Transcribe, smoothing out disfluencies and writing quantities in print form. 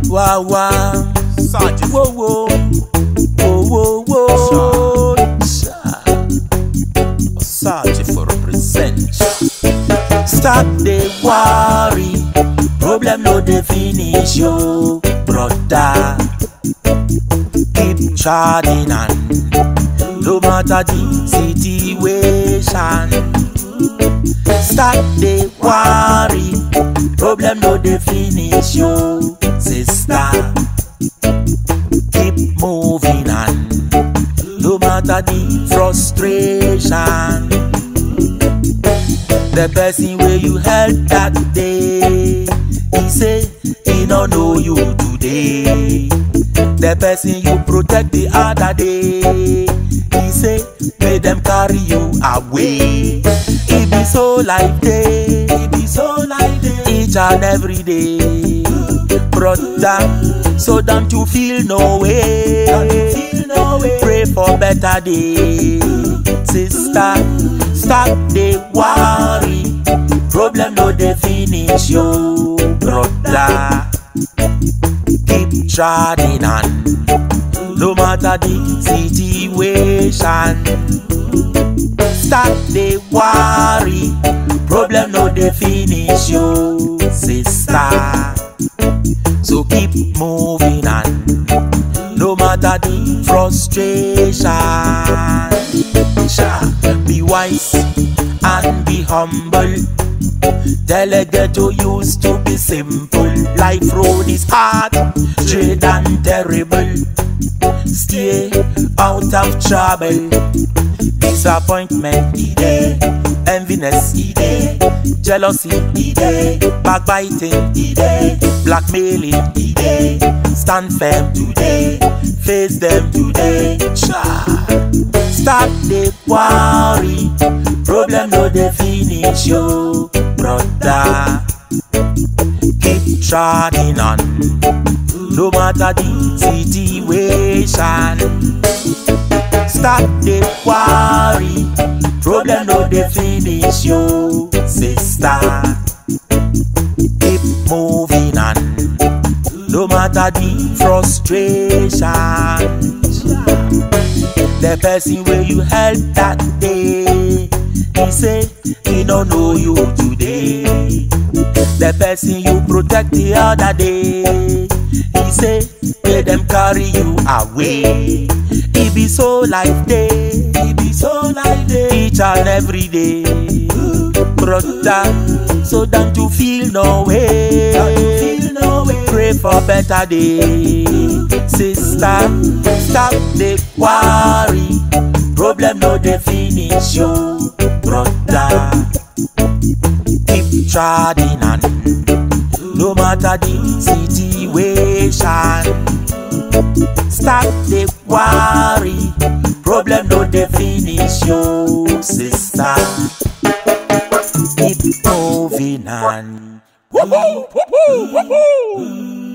Wow, wow. Osagyefo. Whoa, whoa. Whoa, whoa, whoa. Osagyefo represents. Stop the worry. Problem no dey finish yo, brother. Keep charging on, no matter the situation. Stop the worry. Problem no dey finish yo, sister. Keep moving on, no matter the frustration. The person where you help that day, he say he no know you today. The person you protect the other day, he say make them carry you away. It be so like day, it be so like day, each and every day, brother. So don't you feel no way, don't you feel no way. Pray for better day, sister. Stop the worry. Problem no dey finish yo, brother. Keep trotting on, no matter the situation. Stop the worry. Problem no dey finish yo, sister. So keep moving on, no matter the frustration. Be wise and be humble. Delegate to used to be simple. Life road is hard, straight and terrible. Stay out of trouble. Disappointment, ide. Enviness, ide. Jealousy, ide. Backbiting, ide. Blackmailing, ide. Stand firm today. Face them today. Stop the worry. Problem no dey finish yo, brother. Keep trotting on, no matter the situation. Stop the worry. Problem no dey finish yo, sister. Keep moving on, no matter the frustration. The person where you help that day, he say he don't know you today. The person you protect the other day, he say let them carry you away. It be so like day, it be so like day, each and every day, brother. So don't you feel no way, don't you feel no way. Pray for better day, sister. Stop the worry. Problem no dey finish yo, brother. Keep trotting on, no matter the situation. Stop the worry. Problem no dey finish yo, sister. Keep moving on. Woohoo! Woohoo! Woohoo!